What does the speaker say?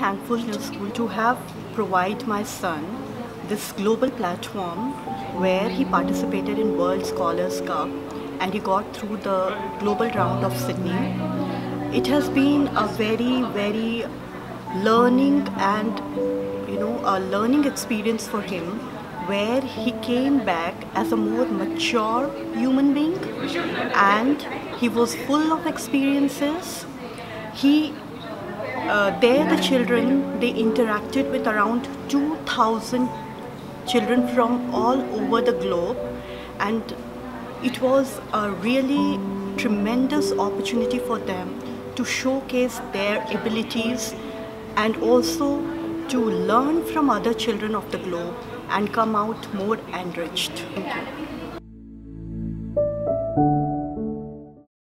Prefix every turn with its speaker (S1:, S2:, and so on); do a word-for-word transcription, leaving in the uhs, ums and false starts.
S1: thankful to school to have provided my son this global platform where he participated in World Scholars Cup and he got through the global round of Sydney. It has been a very, very learning and you know a learning experience for him, where he came back as a more mature human being and he was full of experiences. He uh, there the children, they interacted with around two thousand children from all over the globe, and it was a really tremendous opportunity for them to showcase their abilities and also to learn from other children of the globe and come out more enriched. Thank you.